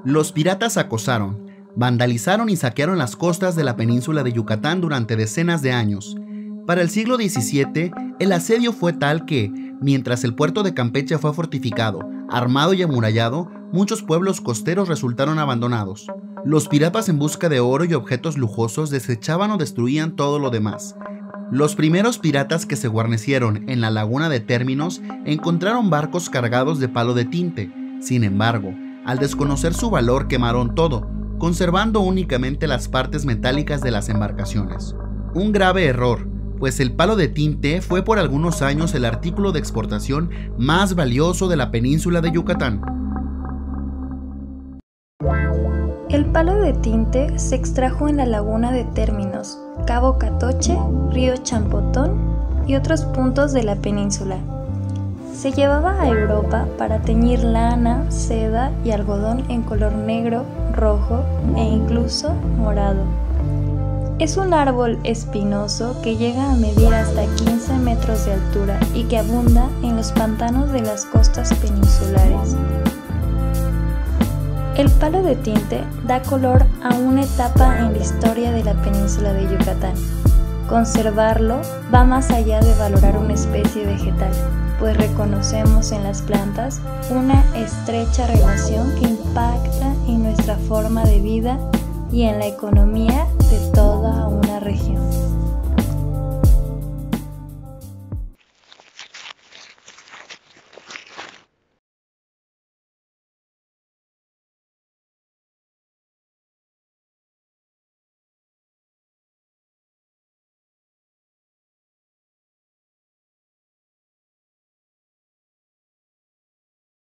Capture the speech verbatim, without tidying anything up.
Los piratas acosaron, vandalizaron y saquearon las costas de la península de Yucatán durante decenas de años. Para el siglo diecisiete, el asedio fue tal que, mientras el puerto de Campeche fue fortificado, armado y amurallado, muchos pueblos costeros resultaron abandonados. Los piratas, en busca de oro y objetos lujosos, desechaban o destruían todo lo demás. Los primeros piratas que se guarnecieron en la laguna de Términos encontraron barcos cargados de palo de tinte. Sin embargo, al desconocer su valor, quemaron todo, conservando únicamente las partes metálicas de las embarcaciones. Un grave error, pues el palo de tinte fue por algunos años el artículo de exportación más valioso de la península de Yucatán. El palo de tinte se extrajo en la laguna de Términos, Cabo Catoche, río Champotón y otros puntos de la península. Se llevaba a Europa para teñir lana, seda y algodón en color negro, rojo e incluso morado. Es un árbol espinoso que llega a medir hasta quince metros de altura y que abunda en los pantanos de las costas peninsulares. El palo de tinte da color a una etapa en la historia de la península de Yucatán. Conservarlo va más allá de valorar una especie vegetal, pues reconocemos en las plantas una estrecha relación que impacta en nuestra forma de vida y en la economía de toda una región.